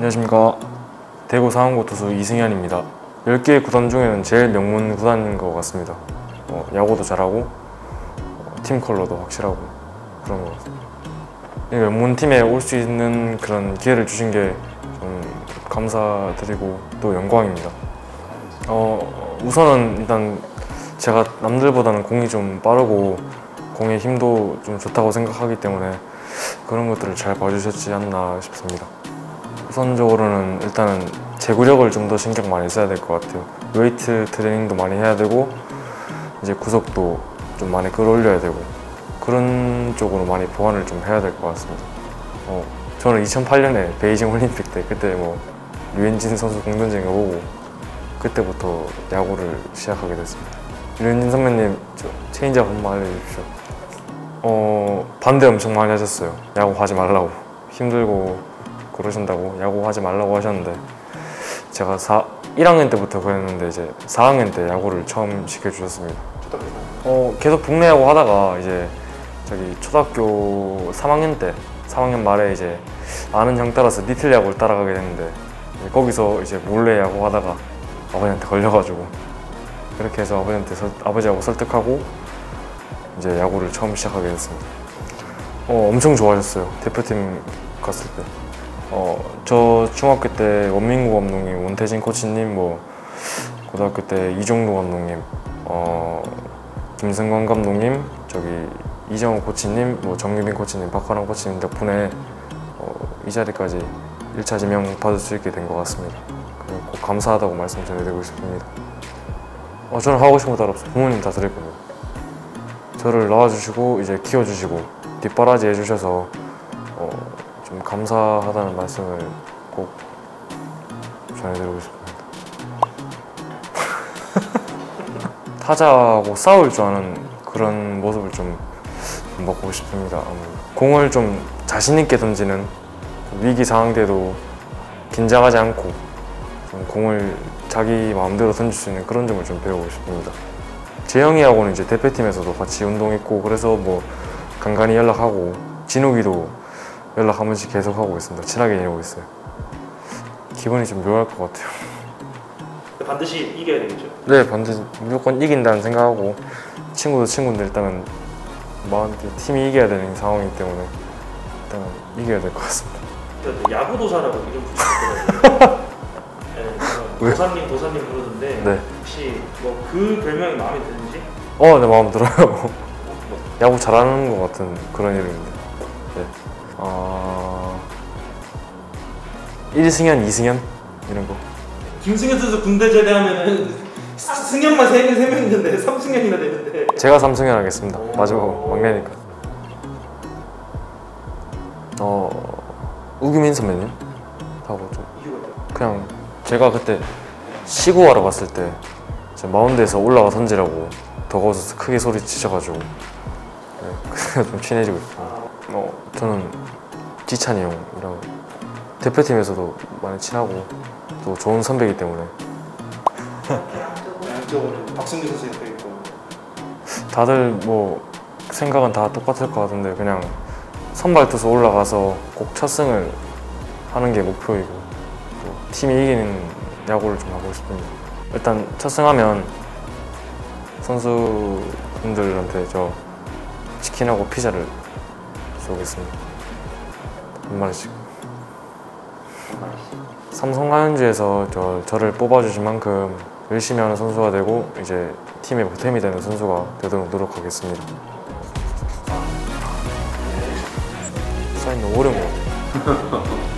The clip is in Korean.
안녕하십니까. 대구 상암고 투수 이승현입니다. 10개의 구단 중에는 제일 명문 구단인 것 같습니다. 야구도 잘하고 팀 컬러도 확실하고 그런 것 같습니다. 이 명문 팀에 올 수 있는 그런 기회를 주신 게 좀 감사드리고 또 영광입니다. 우선은 일단 제가 남들보다는 공이 좀 빠르고 공의 힘도 좀 좋다고 생각하기 때문에 그런 것들을 잘 봐주셨지 않나 싶습니다. 우선적으로는 일단은 제구력을 좀 더 신경 많이 써야 될 것 같아요. 웨이트 트레이닝도 많이 해야 되고 이제 구속도 좀 많이 끌어올려야 되고 그런 쪽으로 많이 보완을 좀 해야 될 것 같습니다. 저는 2008년에 베이징 올림픽 때 그때 류현진 선수 공 던진 거 보고 그때부터 야구를 시작하게 됐습니다. 류현진 선배님 저 체인지업 한번 알려주십시오. 반대 엄청 많이 하셨어요. 야구 하지 말라고 힘들고 그러신다고 야구 하지 말라고 하셨는데 제가 1학년 때부터 그랬는데 이제 4학년 때 야구를 처음 시켜주셨습니다. 계속 국내 야구 하다가 이제 저기 초등학교 3학년 말에 이제 아는 형 따라서 리틀 야구를 따라가게 됐는데 거기서 이제 몰래 야구 하다가 아버지한테 걸려가지고 그렇게 해서 아버지하고 설득하고 이제 야구를 처음 시작하게 됐습니다. 엄청 좋아하셨어요. 대표팀 갔을 때. 저 중학교 때 원민구 감독님, 원태진 코치님, 고등학교 때 이종루 감독님, 김승관 감독님, 저기 이정우 코치님, 정유빈 코치님, 박하랑 코치님 덕분에 이 자리까지 1차 지명 받을 수 있게 된 것 같습니다. 꼭 감사하다고 말씀 전해드리고 싶습니다. 저는 하고 싶은 거 따로 없어요. 부모님 다 드릴 겁니다. 저를 낳아주시고 이제 키워주시고 뒷바라지 해주셔서 좀 감사하다는 말씀을 꼭 전해드리고 싶습니다. 타자하고 싸울 줄 아는 그런 모습을 좀 먹고 싶습니다. 공을 좀 자신 있게 던지는 위기 상황 때도 긴장하지 않고 좀 공을 자기 마음대로 던질 수 있는 그런 점을 좀 배우고 싶습니다. 재영이하고는 이제 대표팀에서도 같이 운동했고 그래서 간간히 연락하고 진욱이도 연락 한 번씩 계속 하고 있습니다. 친하게 지내고 있어요. 기분이 좀 묘할 것 같아요. 반드시 이겨야 되겠죠? 네, 반드시 무조건 이긴다는 생각하고 친구도 친구인데 일단은 팀이 이겨야 되는 상황이기 때문에 일단은 이겨야 될 것 같습니다. 야구도사라고 이름 붙이셨더라고요. 네, 도사님 부르는데 네. 혹시 그 별명이 마음에 드는지? 네, 마음 들어요. 야구 잘하는 것 같은 그런 이름인데. 네. 1승현, 2승현 이런 거. 김승현 선수 군대 제대하면은 승현만 3명 있는데 3승현이나 되는데. 제가 3승현 하겠습니다. 마지막 막내니까. 우규민 선배님 하고 좀 그냥 제가 그때 시구하러 갔을 때 마운드에서 올라와 던지라고 더가웃에서 크게 소리 치셔가지고 그래서 좀 친해지고 있어요. 저는 지찬이 형이랑 대표팀에서도 많이 친하고 또 좋은 선배이기 때문에 양쪽으로 박승규 선수 옆에 있고 다들 생각은 다 똑같을 것 같은데 그냥 선발 투수 올라가서 꼭 첫 승을 하는 게 목표이고 또 팀이 이기는 야구를 좀 하고 싶습니다. 일단 첫 승하면 선수분들한테 저 치킨하고 피자를 쏘겠습니다. 한 마리씩. 삼성 라이온즈에서 저를 뽑아주신 만큼 열심히 하는 선수가 되고 이제 팀에 보탬이 되는 선수가 되도록 노력하겠습니다. 사인 너무 어려운 것 같아요.